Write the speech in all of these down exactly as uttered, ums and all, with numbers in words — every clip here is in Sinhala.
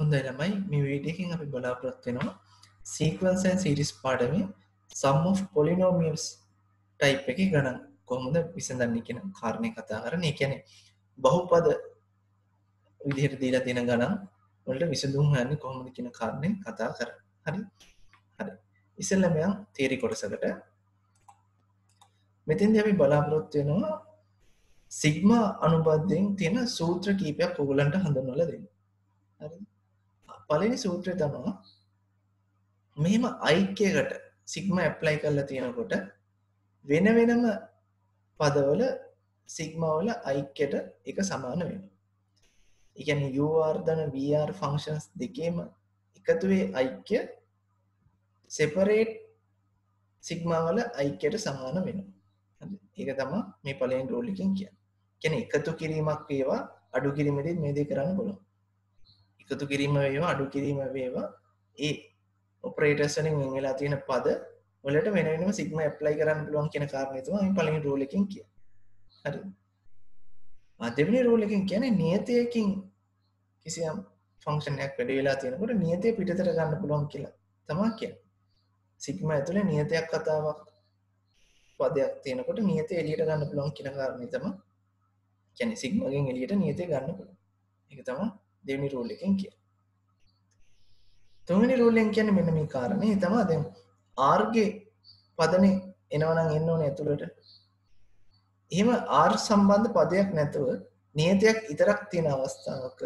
හොඳයි ළමයි මේ වීඩියෝ එකෙන් අපි බලාපොරොත්තු වෙනවා sequence and series පාඩමේ sum of polynomials type එකේ ගණන් කොහොමද විසඳන්නේ කියන කාරණේ කතා කරන්නේ. ඒ කියන්නේ බහුපද විදිහට දීලා තියෙන ගණන් වලට විසඳුම් හොයන්නේ කොහොමද කියන කාරණේ කතා කරන්නේ. හරි? හරි. ඉතින්ලා මම තියරි කොටසකට මෙතෙන්දී අපි බලාපොරොත්තු වෙනවා සිග්මා අනුබද්ධයෙන් තියෙන සූත්‍ර කීපයක් ඔයගලන්ට හඳුන්වලා දෙන්න. හරිද? පළවෙනි සූත්‍රය තමයි මෙහෙම icයකට සිග්මා ඇප්ලයි කරලා තියෙනකොට වෙන වෙනම පදවල සිග්මා වල icයට එක සමාන වෙනවා. ඒ කියන්නේ ur ධන vr ෆන්ක්ෂන්ස් දෙකේම එකතු වේ icය separate සිග්මා වල icයට සමාන වෙනවා. හරි. ඒක තමයි මේ පළවෙනි රූල් එකෙන් කියන්නේ. කියන්නේ එකතු කිරීමක් වේවා අඩු කිරීමෙදී මේ දේ කරන්න පුළුවන්. එකතු කිරීම වේවා අඩු කිරීම වේවා ඒ ඔපරේටර්ස් වලින් වෙන වෙලා තියෙන පද වලට වෙන වෙනම සිග්මා ඇප්ලයි කරන්න පුළුවන් කියන කාරණේ තමයි මේ පළවෙනි රූල් එකෙන් කියන්නේ. හරිද? ආ දෙවෙනි රූල් එකෙන් කියන්නේ නියතයකින් කිසියම් ෆන්ක්ෂන් එකක් වැඩි වෙලා තියෙනකොට නියතය පිටතට ගන්න පුළුවන් කියලා තමයි කියන්නේ. සිග්මා ඇතුලේ නියතයක් කතාවක් පදයක් තියෙනකොට නියතය එළියට ගන්න පුළුවන් කියන කාරණේ තමයි කියන්නේ සිග්මාගෙන් එළියට නියතය ගන්න පුළුවන්. ඒක තමයි දෙවෙනි රූල් එකෙන් කියන්නේ. තුන්වෙනි රූල් එකෙන් කියන්නේ මෙන්න මේ කාරණේ තමයි දැන් r ගේ පදනේ එනවා නම් එන්න ඕනේ ඇතුළට. එහෙම r සම්බන්ධ පදයක් නැතුව නියතයක් විතරක් තියෙන අවස්ථාවක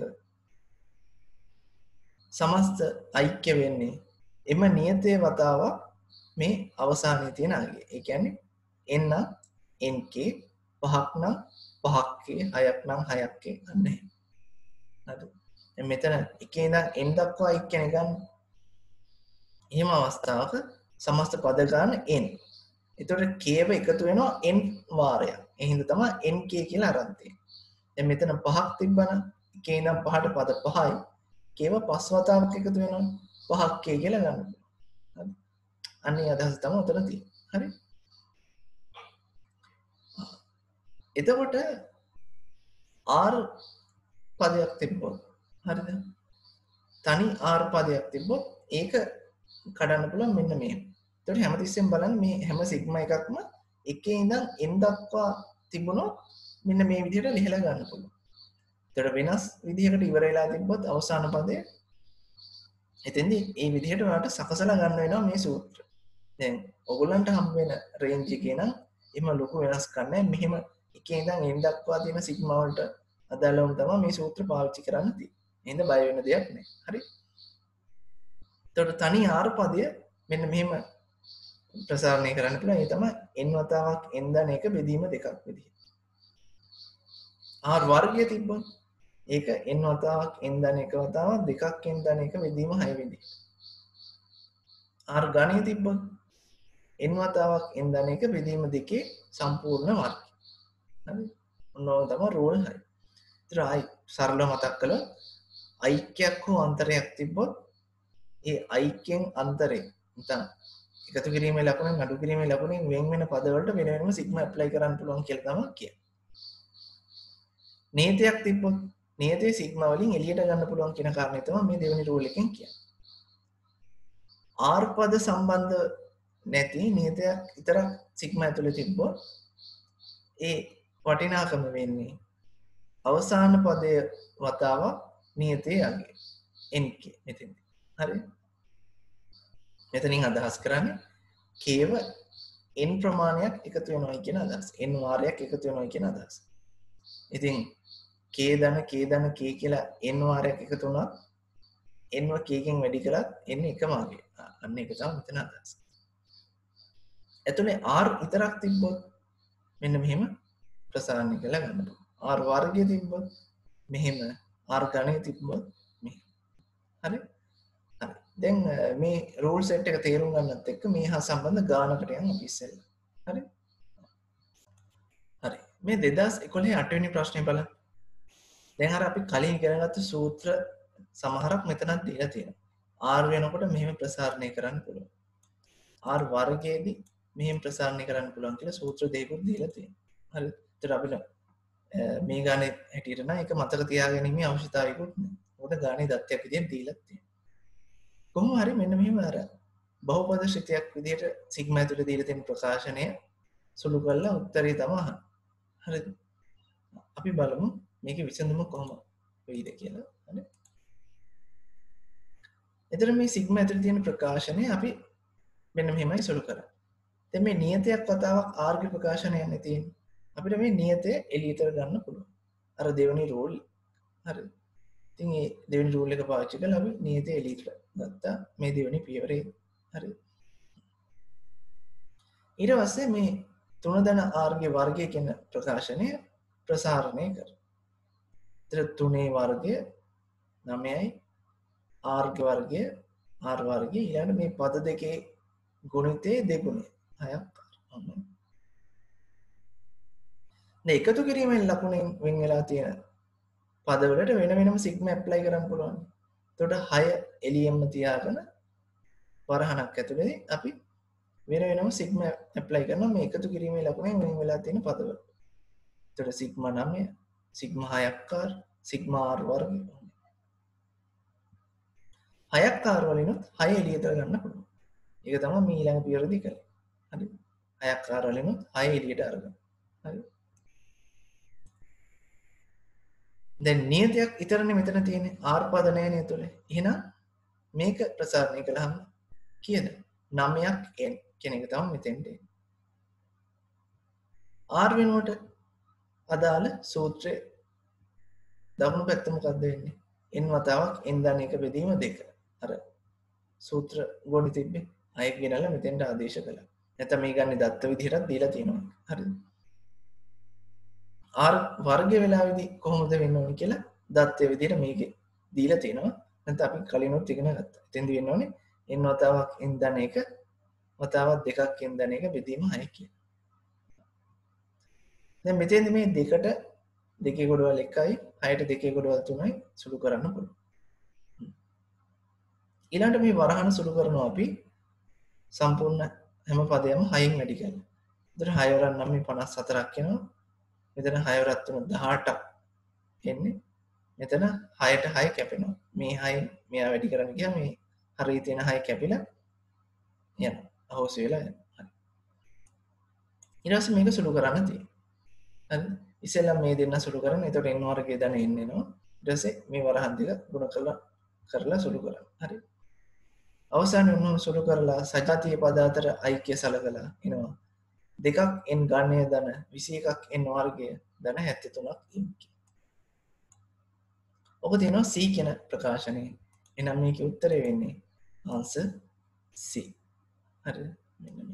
සමස්ත ඓක්‍ය වෙන්නේ එම නියතයේ වතාව මේ අවසානයේ තියෙන අගය. ඒ කියන්නේ n නම් nk පහක් නම් පහක් k හයක් නම් හයක් k අන්න එහෙම. හරිද? මෙතන එකේ ඉඳන් n දක්වා ඓක්‍යනේ ගන්න. එහෙම අවස්ථාවක සමස්ත පද ගන්න n. එතකොට k ව එකතු වෙනවා n වාරයක්. ඒ හින්දා තමයි nk කියලා අරන් තියෙන්නේ. දැන් මෙතන පහක් තිබ්බනම් k ඉඳන් පහට පද පහයි. k ව පස් වතාවක් එකතු වෙනවා. පහක් k කියලා ගන්න. හරි. අන්නේ අදහස තමයි උතන තියෙන්නේ. හරි. එතකොට r පදයක් තිබ්බොත් හරිද? තනි r පදයක් තිබ්බොත් ඒක කඩන්න පුළුවන් මෙන්න මෙහෙම. ඒතකොට හැමතිස්සෙම බලන්න මේ හැම සිග්මා එකක්ම එකේ ඉඳන් n දක්වා තිබුණොත් මෙන්න මේ විදිහට ලිහලා ගන්න පුළුවන්. ඒතකොට වෙනස් විදිහකට ඉවර වෙලා තිබ්බොත් අවසාන පදය එතෙන්දී මේ විදිහට ඔයාලට සකසලා ගන්න වෙනවා මේ සූත්‍රය. දැන් ඔයගොල්ලන්ට හම්බ වෙන රේන්ජ් එකේ නම් එහෙම ලොකු වෙනස්කම් නැහැ. මෙහෙම එකේ ඉඳන් n දක්වා තියෙන සිග්මා වලට අදාළවම තමයි මේ සූත්‍ර පාවිච්චි කරන්න තියෙන්නේ. එහෙනම් බය වෙන දෙයක් නැහැ. හරි? එතකොට තනි r පදය මෙන්න මෙහෙම ප්‍රසාරණය කරන්න පුළුවන්. ඒ තමයි n වතාවක් n දන එක බෙදීම දෙකක් විදිහට. r වර්ගය තිබ්බොත් ඒක n වතාවක් n දන එක වතාවක් දෙකක් n දන එක බෙදීම හය විදිහට. r ඝනය තිබ්බොත් n වතාවක් n දන එක බෙදීම දෙකේ සම්පූර්ණ වර්ගය. හරි? ඔන්න තමයි රූල් හය. ඒතර ආයි සරලව මතක් කළොත් ඓක්‍යයක් හෝ අන්තරයක් තිබ්බොත් ඒ ඓක්‍යෙන් අන්තරේ නැත්නම් එකතු කිරීමේ ලකුණෙන් අඩු කිරීමේ ලකුණෙන් වෙන වෙන පද වලට වෙන වෙනම සිග්මා ඇප්ලයි කරන්න පුළුවන් කියලා තමයි කියන්නේ. නියතයක් තිබ්බොත් නියතයේ සිග්මා වලින් එළියට ගන්න පුළුවන් කියන කාරණේ තමයි මේ දෙවෙනි රූල් එකෙන් කියන්නේ. r පද සම්බන්ධ නැති නියතයක් විතරක් සිග්මා ඇතුලේ තිබ්බොත් ඒ වටිනාකම වෙන්නේ අවසාන පදයේ වතාව නියතයේ අගය nk මෙතෙන්දී. හරි? මෙතනින් අදහස් කරන්නේ k ව n ප්‍රමාණයක් එකතු වෙනවා කියන අදහස. n වාරයක් එකතු වෙනවා කියන අදහස. ඉතින් k ධන k ධන k කියලා n වාරයක් එකතු වුණා n ව k කින් වැඩි කළත් n එකම අගය. අන්න ඒක තමයි මෙතන අදහස. එතකොට r විතරක් තිබ්බොත් මෙන්න මෙහෙම ප්‍රසාරණය කරලා ගන්න පුළුවන්. r වර්ගය තිබ්බොත් මෙහෙම r ඝනය තිබ්බොත් මෙහෙම. හරි? හරි. දැන් මේ රූල් සෙට් එක තේරුම් ගන්නත් එක්ක මේ හා සම්බන්ධ ගානකට යන්න අපි ඉස්සෙල්ලා. හරි? හරි. මේ දෙදාස් එකොළහේ අට වෙනි ප්‍රශ්නේ බලන්න. දැන් අර අපි කලින් ඉගෙනගත්ත සූත්‍ර සමහරක් මෙතනක් දීලා තියෙනවා. r වෙනකොට මෙහෙම ප්‍රසාරණය කරන්න පුළුවන්. r වර්ගයේදී මෙහෙම ප්‍රසාරණය කරන්න පුළුවන් කියලා සූත්‍ර දෙකක් දීලා තියෙනවා. හරි. ඒතර අපිට මේ ගානේ හැටියට නම් ඒක මතක තියාගැනීමේ අවශ්‍යතාවයකුත් නැහැ. මොකද ගානේ දත්තයක් විදියට දීලා තියෙනවා. කොහොම හරි මෙන්න මෙහෙම අර බහුපද ශ්‍රිතයක් විදියට සිග්මා ඇතුලේ දීලා තියෙන ප්‍රකාශනය සුළු කරලා උත්තරේ තමයි අහන්නේ. හරිද? අපි බලමු මේකේ විසඳුම කොහොම වෙයිද කියලා. හරි. එතන මේ සිග්මා ඇතුලේ තියෙන ප්‍රකාශනය අපි මෙන්න මෙහෙමයි සුළු කරන්නේ. දැන් මේ නියතයක් වතාවක් R ගේ ප්‍රකාශනය යන්නේ තියෙන්නේ. අපිට මේ නියතය එළියට ගන්න පුළුවන්. අර දෙවෙනි රූල්. හරි. ඉතින් මේ දෙවෙනි රූල් එක පාවිච්චි කරලා අපි නියතය එළියට ගත්තා මේ දෙවෙනි පියවරේ. හරි. ඊට පස්සේ මේ තුන දන R ගේ වර්ගය කියන ප්‍රකාශනය ප්‍රසාරණය කරනවා. ඒතර තුනේ වර්ගය නවයයි R ගේ වර්ගය R වර්ගය ඊළඟ මේ පද දෙකේ ගුණිතේ දෙගුණය හයක් අන්න. දැන් එකතු කිරීමෙන් ලකුණෙන් වෙන් වෙලා තියෙන පදවලට වෙන වෙනම සිග්මා ඇප්ලයි කරන්න පුළුවන්. එතකොට හය එළියෙන්ම තියාගෙන වරහණක් ඇතුලේ අපි වෙන වෙනම සිග්මා ඇප්ලයි කරනවා මේ එකතු කිරීමේ ලකුණෙන් වෙන් වෙලා තියෙන පදවලට. එතකොට සිග්මා නවය, සිග්මා හයක් R, සිග්මා R වර්ගය. හයක් R වලිනුත් හය එළියට ගන්න පුළුවන්. ඒක තමයි මේ ඊළඟ පියවරදී කරන්නේ. හරි. හයක් R වලිනුත් හය එළියට අරගෙන. හරි. දැන් නියතයක් විතරනේ මෙතන තියෙන්නේ R පද නැහැ නේ තුලේ. එහෙනම් මේක ප්‍රසාරණය කළාම කීයද? නවයක් n කියන එක තමයි මෙතෙන්ට එන්නේ. R වෙනුවට අදාළ සූත්‍රයේ දකුණු පැත්ත මොකක්ද වෙන්නේ? n වතාවක් n දන එක බෙදීම දෙක. අර සූත්‍ර ගොඩ තිබ්බේ. අය කියනලා මෙතෙන්ට ආදේශ කළා. නැත්නම් මේ ගන්නේ දත්ත විදිහටත් දීලා තියෙනවා. හරිද? R වර්ග වෙලාවේදී කොහොමද වෙන්න ඕනේ කියලා දත්තේ විදිහට මේකේ දීලා තියෙනවා. නැත්නම් අපි කලිනුත් ඉගෙන ගත්තා. එතෙන්දී වෙන්න ඕනේ n වතාවක් n දන එක වතාවක් දෙකක් n දන එක බෙදීම හය කියලා. දැන් මෙතෙන්දී මේ දෙකට දෙකේ ගොඩවල් එකයි හයට දෙකේ ගොඩවල් තුනයි සුළු කරන්න පුළුවන්. ඊළඟට මේ වරහන සුළු කරනවා අපි සම්පූර්ණ හැම පදයක්ම හයෙන් වැඩි කරලා. එතකොට හය වරක් නම් මේ පනස් හතරක් එනවා. මෙතන හය වරක් තුන දහඅටක් එන්නේ. මෙතන හයට හය කැපෙනවා. මේ හය මෙයා වැඩි කරන්න ගියාම මේ හරිය තියෙන හය කැපිලා යනවා. අහෝසි වෙලා යනවා. හරි. ඊට පස්සේ මේක සුළු කරන්න තියෙනවා. හරි. ඉස්සෙල්ලා මේ දෙන්න සුළු කරන්න. එතකොට n වර්ගයේ දන n එනවා. ඊට පස්සේ මේ වරහන් දෙක ගුණ කරලා කරලා සුළු කරන්න. හරි. අවසානයේ උන්වම සුළු කරලා සජාතීය පද අතර ඓක්‍ය සලකලා එනවා. දෙකක් n ගණනය දන විසි එකක් n වර්ගය දන හැත්තෑ තුනක් n. ඔබ තියෙනවා C කියන ප්‍රකාශනය. එහෙනම් මේකේ උත්තරේ වෙන්නේ answer C. හරි. මෙන්න මේ.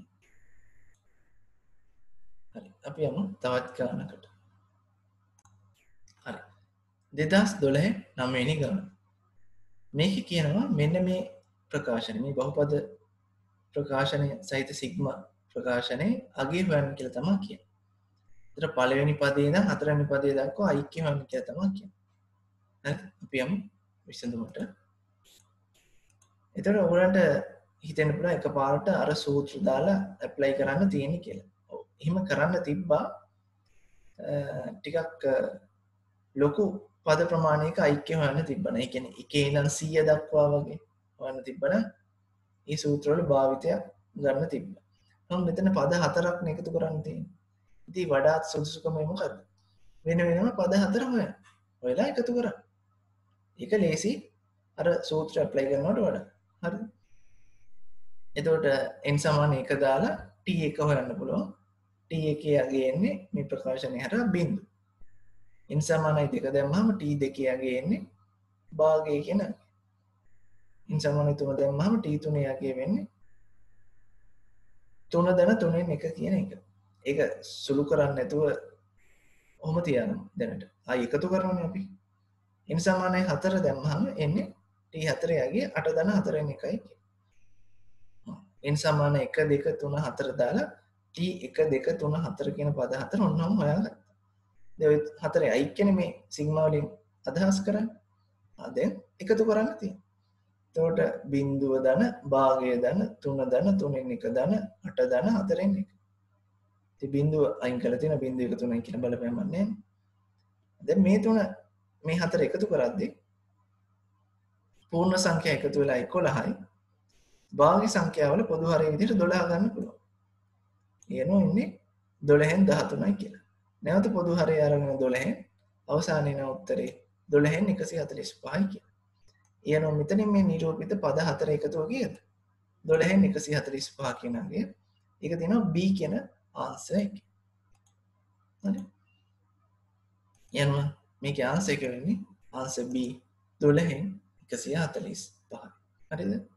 හරි. අපි යමු තවත් ගානකට. හරි. දෙදහස් දොළහ නවය වෙනි ගාන. මේක කියනවා මෙන්න මේ ප්‍රකාශනය මේ බහුපද ප්‍රකාශනය සහිත සිග්මා ප්‍රකාශනයේ අගය හොයන්න කියලා තමයි කියන්නේ. ඒතර පළවෙනි පදේ ඉඳන් හතරවෙනි පදේ දක්වා ඓක්‍ය හොයන්න කියලා තමයි කියන්නේ. හරි අපි යමු විසඳුමට. ඒතර ඔයගලන්ට හිතෙන්න පුළුවන් එකපාරට අර සූත්‍ර දාලා ඇප්ලයි කරන්න තියෙන්නේ කියලා. ඔව්. එහෙම කරන්න තිබ්බා ටිකක් ලොකු පද ප්‍රමාණයක ඓක්‍ය හොයන්න තිබ්බනේ. ඒ කියන්නේ එකේ ඉඳන් සීය දක්වා වගේ හොයන්න තිබ්බනම් මේ සූත්‍ර වල භාවිතයක් ගන්න තිබ්බා. නම් මෙතන පද හතරක් නේ එකතු කරන්න තියෙන්නේ. ඉතින් වඩාත් සුදුසුකම මොකද්ද? වෙන වෙනම පද හතර හොයන්න. ඔයලා එකතු කරන්න. ඒක ලේසි අර සූත්‍ර ඇප්ලයි කරනවට වඩා. හරිද? එතකොට n සමාන එක දාලා t එක හොයන්න පුළුවන්. t එකේ අගය එන්නේ මේ ප්‍රකාශනයේ හරහා බිංදු. n සමානයි දෙක දැම්මම t දෙකේ අගය එන්නේ භාගය කියන. n සමානයි තුන දැම්මම t තුනේ අගය වෙන්නේ තුන දන තුනෙන් එක කියන එක. ඒක සුළු කරන්නේ නැතුව ඔහොම තියනවා දැනට. ආයි එකතු කරනවානේ අපි. n සමානයි හතර දැම්මම එන්නේ t හතරේ යගේ අට දන හතරෙන් එකයි. n සමාන එක දෙක තුන හතර දාලා t එක දෙක තුන හතර කියන පද හතර ඔන්නම හොයාගත්තා. දැන් ඔය හතරේ ඓක්‍යනේ මේ සිග්මා වලින් අදහස් කරන්නේ. ආ දැන් එකතු කරන්න තියෙනවා. එතකොට බිංදුව දන භාගය දන තුන දන තුනෙන් එක දන අට දන හතරෙන් එක. ඉතින් බිංදුව අයින් කරලා තියෙන බිංදුව එක තුනයි කියන බලපෑමක් නැහැ. දැන් මේ තුන මේ හතර එකතු කරද්දී පූර්ණ සංඛ්‍යා එකතු වෙලා එකොළහයි. භාග්‍ය සංඛ්‍යාවල පොදු හරය විදිහට දොළහ ගන්න පුළුවන්. එනවා ඉන්නේ දොළහෙන් දහතුනයි කියලා. නැවත පොදු හරය අරගෙන දොළහෙන් අවසානයේ එන උත්තරේ දොළහෙන් එකසිය හතළිස් පහයි කියලා. එනවා මෙතනින් මේ නිරූපිත පද හතර එකතුව කීයද? දොළහෙන් එකසිය හතළිස් පහ කියන අංගය. ඒක තියෙනවා B කියන ආන්සර් එක. හරි. එනවා මේකේ ආන්සර් එක වෙන්නේ ආන්සර් B දොළහෙන් එකසිය හතළිස් පහයි. හරිද?